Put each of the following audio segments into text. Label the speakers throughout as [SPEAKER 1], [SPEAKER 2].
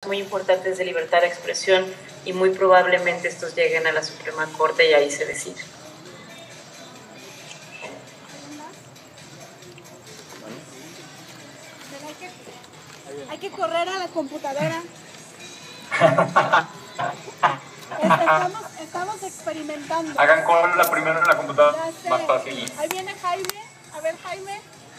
[SPEAKER 1] muy importantes de libertad de expresión y muy probablemente estos lleguen a la Suprema Corte y ahí se decide.
[SPEAKER 2] Hay que correr a la computadora. Estamos experimentando.
[SPEAKER 3] Hagan cola primero en la computadora, más fácil.
[SPEAKER 2] Ahí viene Jaime. A ver, Jaime.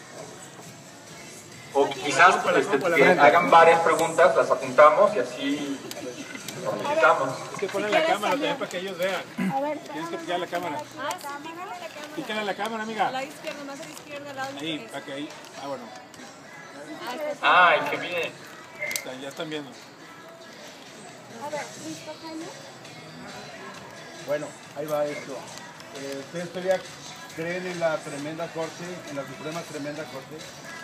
[SPEAKER 3] O quizás que hagan varias preguntas, las apuntamos y así comunicamos.
[SPEAKER 4] Es que ponen la cámara también para que ellos vean.
[SPEAKER 2] A ver,
[SPEAKER 4] Tienes que pillar la cámara. Pícale a la cámara, amiga.
[SPEAKER 5] A la izquierda, más a la izquierda, al lado
[SPEAKER 4] Ahí, para que ahí. Ah, bueno.
[SPEAKER 3] Ay, qué bien.
[SPEAKER 4] Ya están viendo.
[SPEAKER 2] A ver, ¿listo, Jaime?
[SPEAKER 6] Bueno, ahí va esto. ¿Ustedes todavía creen en la tremenda corte, en la Suprema Tremenda Corte?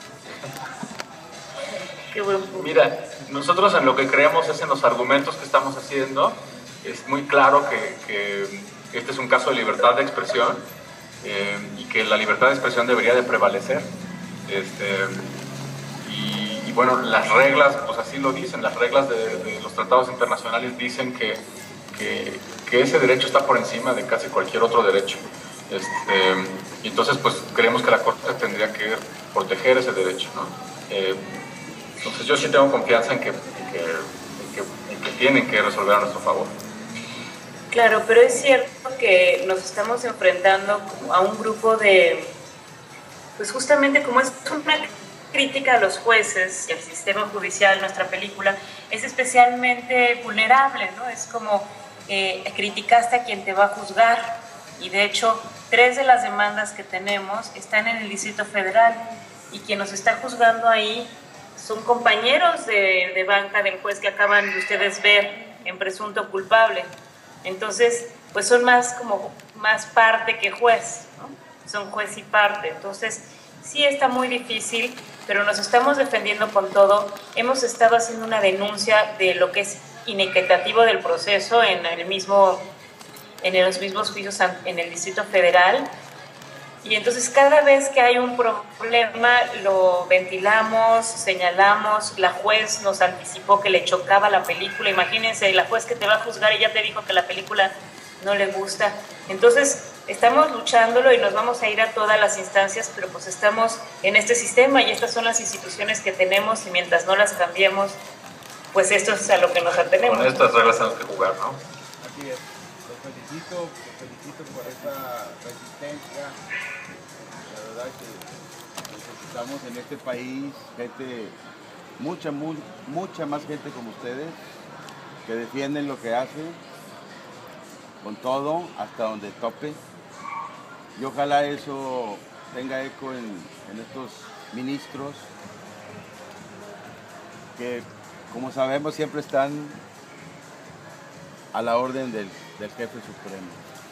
[SPEAKER 1] Qué buen punto.
[SPEAKER 3] Mira, nosotros en lo que creemos es en los argumentos que estamos haciendo. Es muy claro que este es un caso de libertad de expresión y que la libertad de expresión debería de prevalecer. Y bueno, las reglas, pues así lo dicen, las reglas de los tratados internacionales dicen que ese derecho está por encima de casi cualquier otro derecho. Y entonces, pues creemos que la Corte tendría que proteger ese derecho, ¿no? Entonces yo sí tengo confianza en que tienen que resolver a nuestro favor.
[SPEAKER 1] Claro, pero es cierto que nos estamos enfrentando a un grupo de, pues justamente como es una crítica a los jueces y al sistema judicial, nuestra película es especialmente vulnerable, ¿no? Es como criticaste a quien te va a juzgar y de hecho 3 de las demandas que tenemos están en el Distrito Federal y quien nos está juzgando ahí son compañeros de banca del juez que acaban de ustedes ver en presunto culpable. Entonces, pues son más parte que juez, ¿no? Son juez y parte. Entonces, sí está muy difícil, pero nos estamos defendiendo con todo. Hemos estado haciendo una denuncia de lo que es inequitativo del proceso en los mismos juicios en el Distrito Federal. Y entonces cada vez que hay un problema lo ventilamos, señalamos, la juez nos anticipó que le chocaba la película, imagínense, la juez que te va a juzgar y ya te dijo que la película no le gusta. Entonces estamos luchándolo y nos vamos a ir a todas las instancias, pero pues estamos en este sistema y estas son las instituciones que tenemos y mientras no las cambiemos, pues esto es a lo que nos atenemos.
[SPEAKER 3] Con estas reglas tenemos que jugar, ¿no?
[SPEAKER 6] Así es. Los felicito por esta resistencia. La verdad que necesitamos en este país gente, mucha más gente como ustedes, que defienden lo que hacen, con todo, hasta donde tope. Y ojalá eso tenga eco en estos ministros, que como sabemos siempre están a la orden del jefe supremo.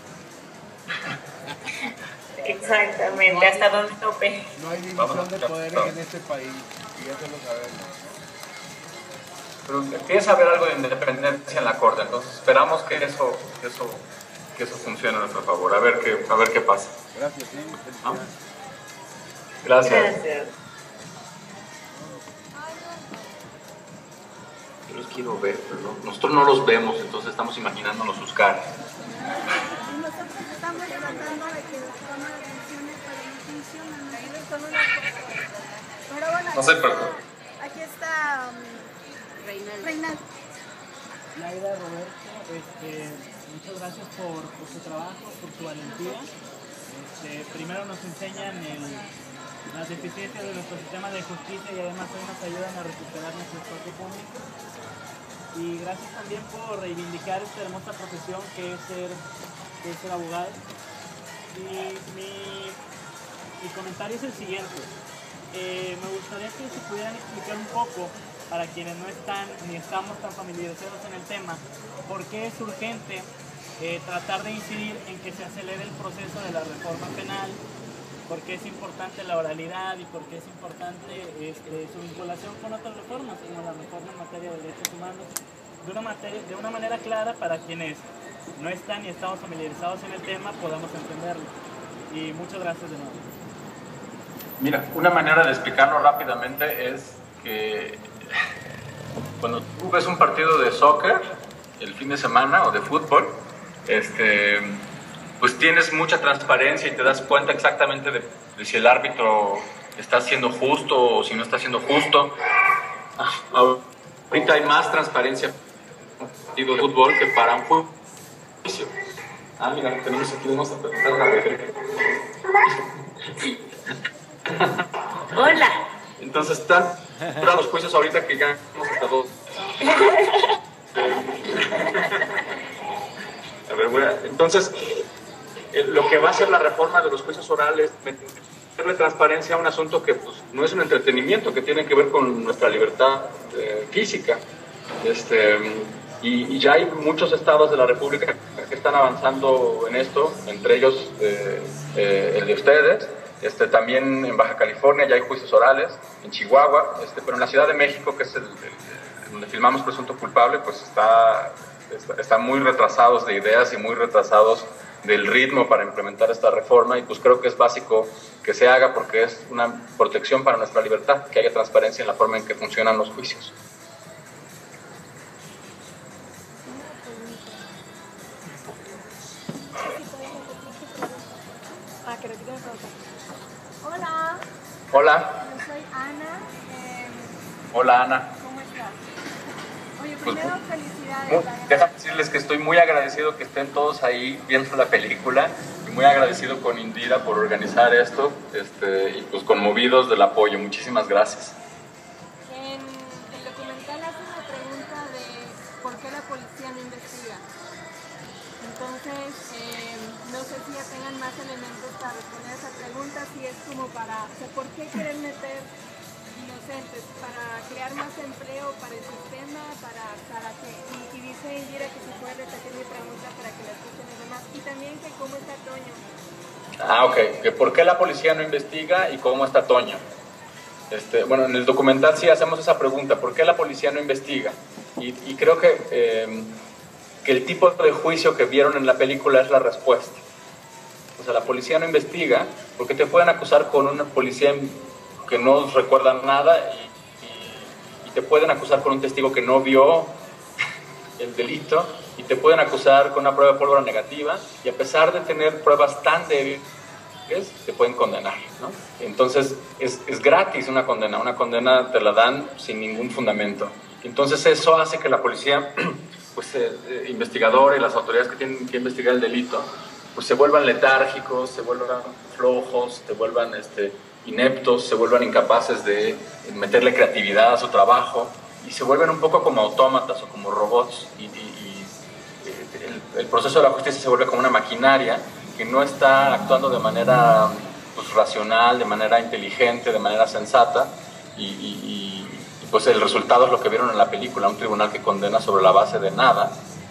[SPEAKER 1] Exactamente, hasta donde tope.
[SPEAKER 6] No hay división de poderes en este país, y eso lo sabemos.
[SPEAKER 3] Pero empieza a haber algo de independencia en la Corte, entonces esperamos que eso funcione a nuestro favor, a ver qué pasa.
[SPEAKER 6] Gracias, sí.
[SPEAKER 3] ¿Ah? Gracias. Yo los quiero ver, pero nosotros no los vemos, entonces estamos imaginándonos sus caras.
[SPEAKER 2] Y nosotros estamos tratando de que la cámara funcione, pero no funciona. Pero bueno,
[SPEAKER 3] No se preocupe.
[SPEAKER 2] aquí está Reinaldo.
[SPEAKER 7] Laida, Roberto, muchas gracias por su trabajo, por su valentía. Primero nos enseñan las deficiencias de nuestro sistema de justicia y además hoy nos ayudan a recuperar nuestro espacio público. Y gracias también por reivindicar esta hermosa profesión que es ser abogado. Y mi comentario es el siguiente. Me gustaría que se pudieran explicar un poco, para quienes no están ni estamos tan familiarizados en el tema, por qué es urgente tratar de incidir en que se acelere el proceso de la reforma penal, por qué es importante la oralidad y por qué es importante su vinculación con otras reformas, como la reforma en materia de derechos humanos, de una manera clara para quienes no están ni estamos familiarizados en el tema podamos entenderlo. Y muchas gracias de nuevo.
[SPEAKER 3] Mira, una manera de explicarlo rápidamente es que cuando tú ves un partido de soccer el fin de semana o de fútbol, pues tienes mucha transparencia y te das cuenta exactamente de si el árbitro está siendo justo o si no está siendo justo. Ahorita hay más transparencia en un partido de fútbol que para un juicio. Mira, tenemos aquí, vamos a presentar una referencia.
[SPEAKER 1] Hola.
[SPEAKER 3] Entonces están los juicios ahorita que ya hemos hasta 2. A ver, entonces, lo que va a ser la reforma de los juicios orales, darle transparencia a un asunto que pues, no es un entretenimiento, que tiene que ver con nuestra libertad física. Y ya hay muchos estados de la República que están avanzando en esto, entre ellos el de ustedes. También en Baja California ya hay juicios orales, en Chihuahua, pero en la Ciudad de México, que es donde filmamos Presunto Culpable, pues están muy retrasados de ideas y muy retrasados del ritmo para implementar esta reforma, y pues creo que es básico que se haga porque es una protección para nuestra libertad, que haya transparencia en la forma en que funcionan los juicios.
[SPEAKER 2] Hola,
[SPEAKER 3] Hola.
[SPEAKER 2] yo soy Ana.
[SPEAKER 3] Hola, Ana.
[SPEAKER 2] ¿Cómo estás? Oye,
[SPEAKER 3] Pues,
[SPEAKER 2] primero felicidades.
[SPEAKER 3] déjame decirles que estoy muy agradecido que estén todos ahí viendo la película, y muy agradecido con Indira por organizar esto, y pues conmovidos del apoyo. Muchísimas gracias.
[SPEAKER 5] En el documental hace una pregunta de por qué la policía no investiga. Entonces, no sé si ya tengan más elementos para responder esa pregunta, si es como para, o sea, ¿por qué quieren meter inocentes? ¿Para crear más empleo para el sistema? ¿Para qué? Y dice Indira que si puede repetir mi pregunta para que la escuchen los demás. Y también que cómo está Toño.
[SPEAKER 3] Ok, que por qué la policía no investiga y cómo está Toño. Bueno, en el documental sí hacemos esa pregunta, ¿por qué la policía no investiga? Y creo que el tipo de juicio que vieron en la película es la respuesta. O sea, la policía no investiga porque te pueden acusar con una policía que no recuerda nada y te pueden acusar con un testigo que no vio el delito, y te pueden acusar con una prueba de pólvora negativa, y a pesar de tener pruebas tan débiles, te pueden condenar, ¿no? Entonces es gratis una condena te la dan sin ningún fundamento. Entonces eso hace que la policía, pues investigador y las autoridades que tienen que investigar el delito, pues se vuelvan letárgicos, se vuelvan flojos, se vuelvan ineptos, se vuelvan incapaces de meterle creatividad a su trabajo, y se vuelven un poco como autómatas o como robots, y el proceso de la justicia se vuelve como una maquinaria que no está actuando de manera pues, racional, de manera inteligente, de manera sensata, y pues el resultado es lo que vieron en la película, un tribunal que condena sobre la base de nada,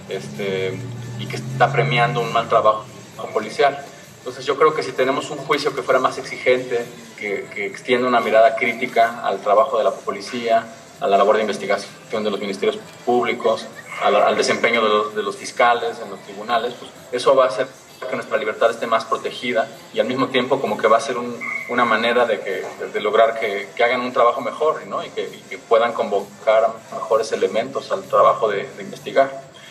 [SPEAKER 3] y que está premiando un mal trabajo policial. Entonces yo creo que si tenemos un juicio que fuera más exigente, que extienda una mirada crítica al trabajo de la policía, a la labor de investigación de los ministerios públicos, al desempeño de los fiscales en los tribunales, pues eso va a hacer que nuestra libertad esté más protegida, y al mismo tiempo como que va a ser una manera de lograr que hagan un trabajo mejor, ¿no? y que puedan convocar mejores elementos al trabajo de investigar.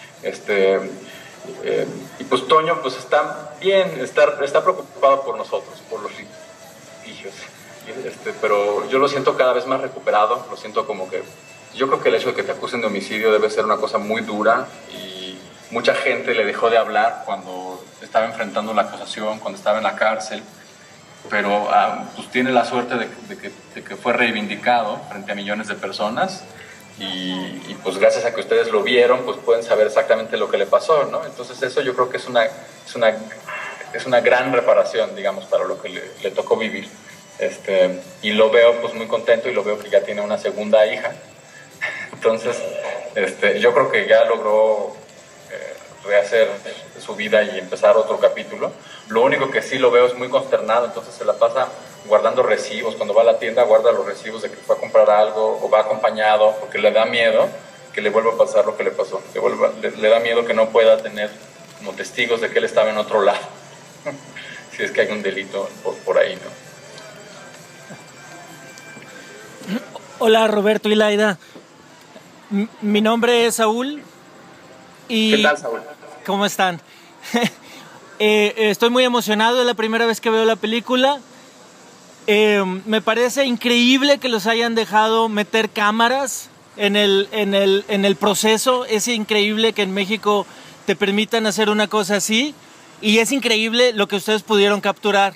[SPEAKER 3] Y pues Toño pues está bien, está preocupado por nosotros, por los litigios, pero yo lo siento cada vez más recuperado, lo siento como que, yo creo que el hecho de que te acusen de homicidio debe ser una cosa muy dura, y mucha gente le dejó de hablar cuando estaba enfrentando la acusación, cuando estaba en la cárcel, pero pues tiene la suerte de que fue reivindicado frente a millones de personas, y pues gracias a que ustedes lo vieron, pues pueden saber exactamente lo que le pasó, ¿no? Entonces eso yo creo que es una gran reparación, digamos, para lo que le tocó vivir. Y lo veo pues muy contento, y lo veo que ya tiene una segunda hija. Entonces, yo creo que ya logró rehacer su vida y empezar otro capítulo. Lo único que sí lo veo es muy consternado, entonces se la pasa guardando recibos. Cuando va a la tienda guarda los recibos de que fue a comprar algo o va acompañado, porque le da miedo que le vuelva a pasar lo que le pasó. Le da miedo que no pueda tener como testigos de que él estaba en otro lado. Si es que hay un delito por ahí, ¿no?
[SPEAKER 7] Hola Roberto y Laida.
[SPEAKER 8] Mi nombre es Saúl. Y
[SPEAKER 3] ¿qué tal, Saúl?
[SPEAKER 8] ¿Cómo están? Estoy muy emocionado, es la primera vez que veo la película. Me parece increíble que los hayan dejado meter cámaras en el proceso. Es increíble que en México te permitan hacer una cosa así. Y es increíble lo que ustedes pudieron capturar.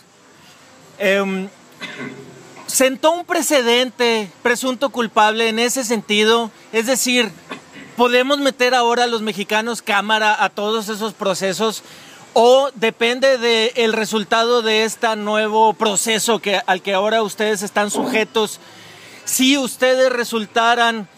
[SPEAKER 8] Sentó un precedente, presunto culpable en ese sentido. Es decir, ¿podemos meter ahora a los mexicanos cámara a todos esos procesos? ¿O depende del resultado de este nuevo proceso al que ahora ustedes están sujetos? Si ustedes resultaran,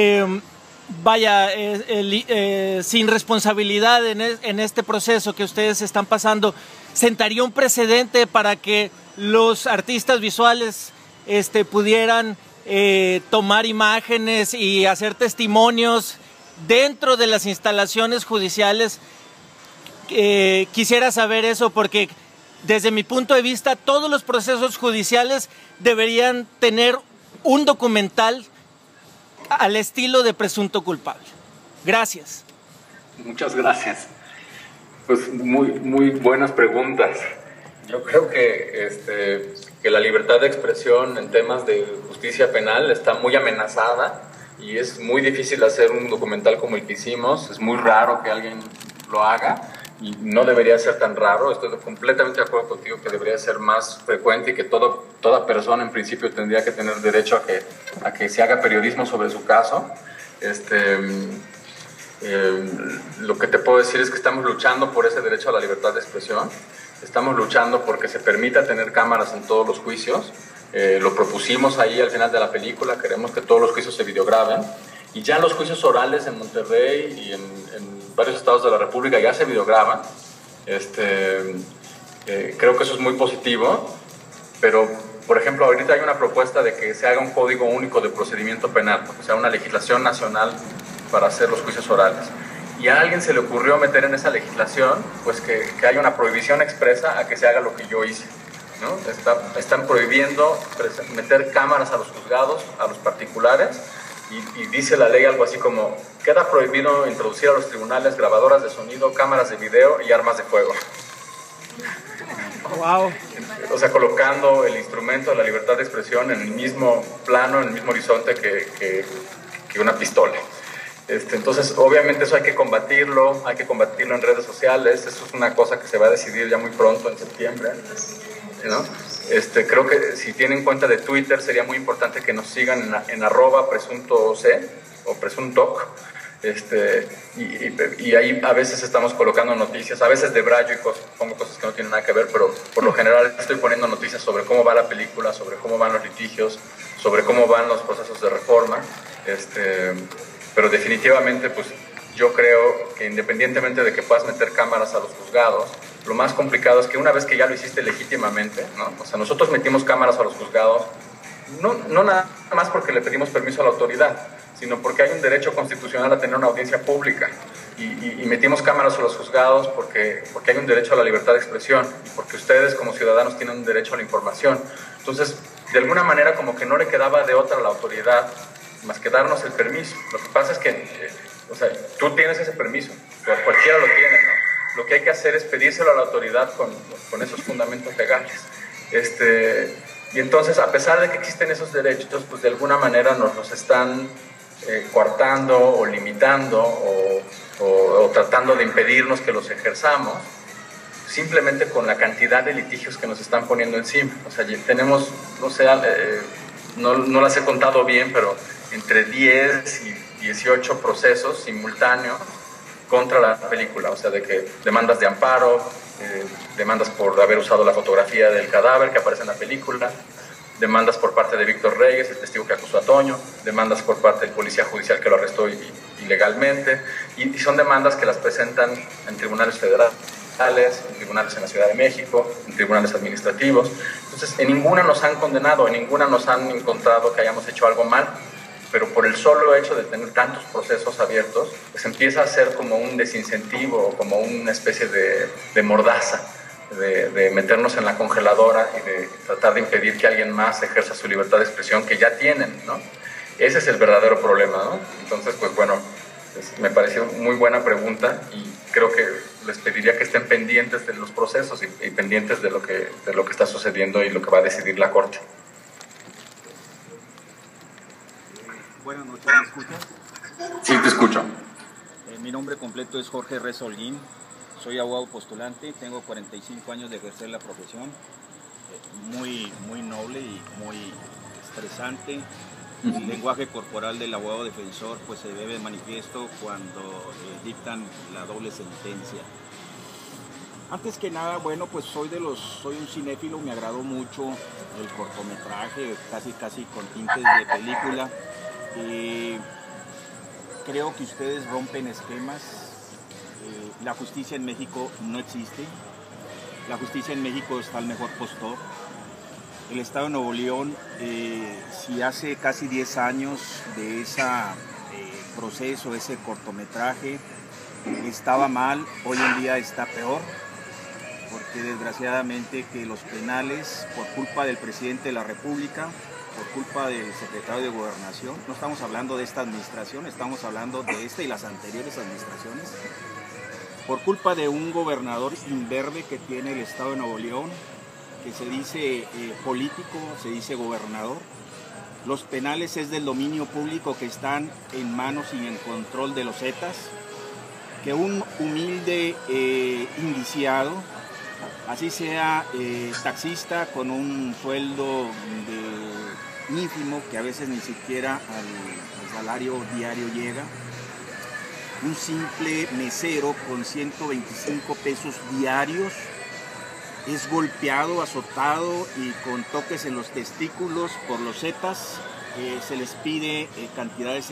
[SPEAKER 8] sin responsabilidad en este proceso que ustedes están pasando, ¿sentaría un precedente para que los artistas visuales pudieran tomar imágenes y hacer testimonios dentro de las instalaciones judiciales? Quisiera saber eso porque desde mi punto de vista todos los procesos judiciales deberían tener un documental al estilo de Presunto Culpable. Gracias.
[SPEAKER 3] Muchas gracias. Pues muy buenas preguntas. Yo creo que la libertad de expresión en temas de justicia penal está muy amenazada y es muy difícil hacer un documental como el que hicimos. Es muy raro que alguien lo haga y no debería ser tan raro. Estoy completamente de acuerdo contigo que debería ser más frecuente y que toda persona en principio tendría que tener derecho a que se haga periodismo sobre su caso. Lo que te puedo decir es que estamos luchando por ese derecho a la libertad de expresión. Estamos luchando porque se permita tener cámaras en todos los juicios. Lo propusimos ahí al final de la película. Queremos que todos los juicios se videograben. Y ya los juicios orales en Monterrey y en varios estados de la República ya se videograban. Creo que eso es muy positivo. Pero, por ejemplo, ahorita hay una propuesta de que se haga un código único de procedimiento penal, o sea, una legislación nacional para hacer los juicios orales. Y a alguien se le ocurrió meter en esa legislación pues que haya una prohibición expresa a que se haga lo que yo hice, ¿no? Están prohibiendo meter cámaras a los juzgados, a los particulares, y dice la ley algo así como: queda prohibido introducir a los tribunales grabadoras de sonido, cámaras de video y armas de fuego.
[SPEAKER 8] Wow.
[SPEAKER 3] O sea, colocando el instrumento de la libertad de expresión en el mismo plano, en el mismo horizonte que una pistola. Entonces, obviamente eso hay que combatirlo en redes sociales. Eso es una cosa que se va a decidir ya muy pronto, en septiembre, ¿no? Creo que si tienen cuenta de Twitter sería muy importante que nos sigan en @presuntoc o presuntoc. Y ahí a veces estamos colocando noticias, a veces de brayo y pongo cosas que no tienen nada que ver, pero por lo general estoy poniendo noticias sobre cómo va la película, sobre cómo van los litigios, sobre cómo van los procesos de reforma. Pero definitivamente, pues yo creo que independientemente de que puedas meter cámaras a los juzgados, lo más complicado es que una vez que ya lo hiciste legítimamente, ¿no? O sea, nosotros metimos cámaras a los juzgados, no nada más porque le pedimos permiso a la autoridad, sino porque hay un derecho constitucional a tener una audiencia pública. Y metimos cámaras a los juzgados porque hay un derecho a la libertad de expresión y porque ustedes como ciudadanos tienen un derecho a la información. Entonces, de alguna manera como que no le quedaba de otra a la autoridad más que darnos el permiso. Lo que pasa es que, o sea, tú tienes ese permiso, cualquiera lo tiene, ¿no? Lo que hay que hacer es pedírselo a la autoridad con esos fundamentos legales. Y entonces, a pesar de que existen esos derechos, pues de alguna manera nos los están coartando o limitando o tratando de impedirnos que los ejerzamos, simplemente con la cantidad de litigios que nos están poniendo encima. O sea, tenemos, no sé, no las he contado bien, pero entre 10 y 18 procesos simultáneos contra la película, o sea, de que demandas de amparo, demandas por haber usado la fotografía del cadáver que aparece en la película, demandas por parte de Víctor Reyes, el testigo que acusó a Toño, demandas por parte del policía judicial que lo arrestó ilegalmente, y son demandas que las presentan en tribunales federales, en tribunales en la Ciudad de México, en tribunales administrativos. Entonces, en ninguna nos han condenado, en ninguna nos han encontrado que hayamos hecho algo mal, pero por el solo hecho de tener tantos procesos abiertos, pues empieza a ser como un desincentivo, como una especie de mordaza, de meternos en la congeladora y de tratar de impedir que alguien más ejerza su libertad de expresión que ya tienen, ¿no? Ese es el verdadero problema, ¿no? Entonces, pues bueno, me pareció muy buena pregunta y creo que les pediría que estén pendientes de los procesos y pendientes de lo que está sucediendo y lo que va a decidir la Corte.
[SPEAKER 9] Buenas noches, ¿me escuchas?
[SPEAKER 3] Sí, te escucho.
[SPEAKER 9] Mi nombre completo es Jorge Reza Holguín, soy abogado postulante, tengo 45 años de ejercer la profesión, muy noble y muy estresante. El lenguaje corporal del abogado defensor pues se ve de manifiesto cuando dictan la doble sentencia. Antes que nada, bueno, pues soy un cinéfilo, me agradó mucho el cortometraje, casi con tintes de película. Creo que ustedes rompen esquemas. La justicia en México no existe. La justicia en México está al mejor postor. El Estado de Nuevo León, si hace casi 10 años de ese proceso, ese cortometraje, estaba mal, hoy en día está peor, porque desgraciadamente que los penales, por culpa del presidente de la República, por culpa del secretario de Gobernación, no estamos hablando de esta administración, estamos hablando de esta y las anteriores administraciones, por culpa de un gobernador imberbe que tiene el Estado de Nuevo León, que se dice político, se dice gobernador. Los penales es del dominio público que están en manos y en control de los Zetas, que un humilde indiciado, así sea taxista con un sueldo ínfimo, que a veces ni siquiera al salario diario llega, un simple mesero con 125 pesos diarios, es golpeado, azotado y con toques en los testículos por los Zetas. Se les pide cantidades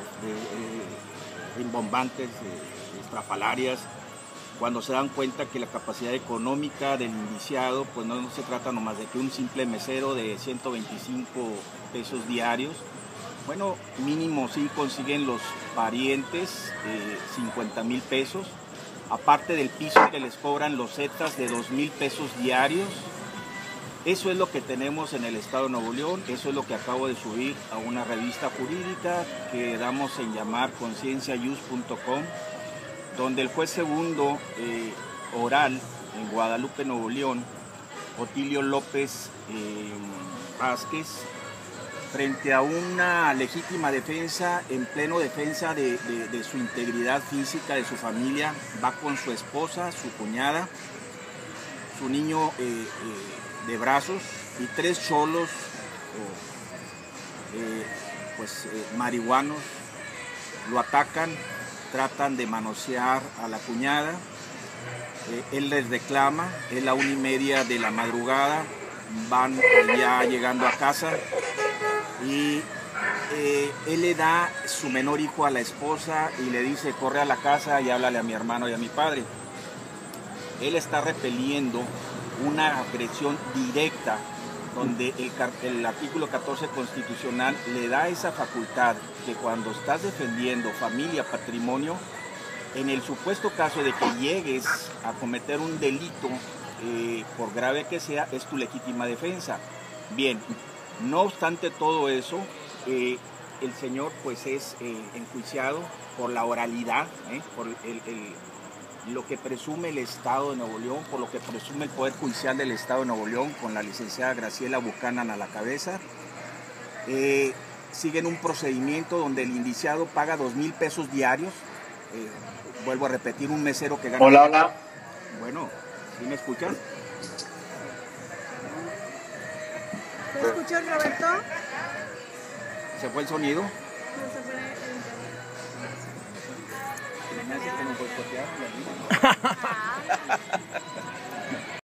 [SPEAKER 9] rimbombantes, estrafalarias, cuando se dan cuenta que la capacidad económica del indiciado pues no se trata nomás de que un simple mesero de 125 pesos diarios, bueno, mínimo sí consiguen los parientes 50,000 pesos, aparte del piso que les cobran los Zetas de 2,000 pesos diarios. Eso es lo que tenemos en el Estado de Nuevo León, eso es lo que acabo de subir a una revista jurídica que damos en llamar concienciayus.com, donde el juez segundo oral en Guadalupe, Nuevo León, Otilio López Vázquez, frente a una legítima defensa, en pleno defensa de su integridad física, de su familia, va con su esposa, su cuñada, su niño de brazos y 3 cholos marihuanos, lo atacan, tratan de manosear a la cuñada, él les reclama, es la 1:30 de la madrugada, van ya llegando a casa y él le da su menor hijo a la esposa y le dice: corre a la casa y háblale a mi hermano y a mi padre. Él está repeliendo una agresión directa donde el artículo 14 constitucional le da esa facultad que cuando estás defendiendo familia, patrimonio, en el supuesto caso de que llegues a cometer un delito, por grave que sea, es tu legítima defensa. Bien, no obstante todo eso, el señor pues es enjuiciado por la oralidad, por lo que presume el Estado de Nuevo León, por lo que presume el Poder Judicial del Estado de Nuevo León, con la licenciada Graciela Buchanan a la cabeza. Siguen un procedimiento donde el indiciado paga 2,000 pesos diarios. Vuelvo a repetir, un mesero que gana...
[SPEAKER 10] Hola, hola.
[SPEAKER 9] Bueno, ¿sí me escuchas?
[SPEAKER 2] ¿Te escuchas, Roberto?
[SPEAKER 9] ¿Se fue el sonido?
[SPEAKER 2] No, se fue el internet.
[SPEAKER 9] Me hace que me boicotearon la vida.